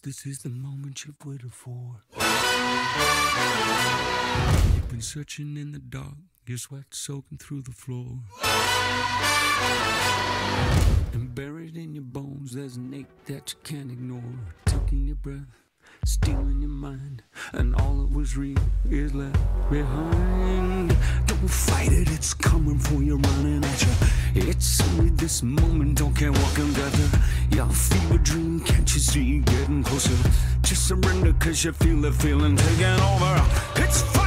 this is the moment you've waited for. You've been searching in the dark, your sweat soaking through the floor. And buried in your bones, there's an ache that you can't ignore. Taking your breath, stealing your mind, and all that was real is left behind. Don't fight it, it's coming for you, running at you. It's only this moment, don't care what comes after. Your fever dream, can't you see, getting closer. Just surrender, cause you feel the feeling taking over. It's fire.